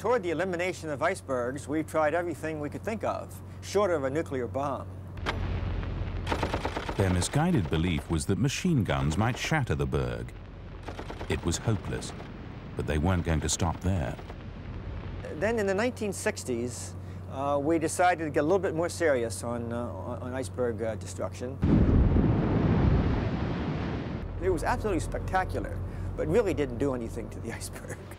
Toward the elimination of icebergs, we've tried everything we could think of, short of a nuclear bomb. Their misguided belief was that machine guns might shatter the berg. It was hopeless, but they weren't going to stop there. Then in the 1960s, we decided to get a little bit more serious on iceberg destruction. It was absolutely spectacular, but really didn't do anything to the iceberg.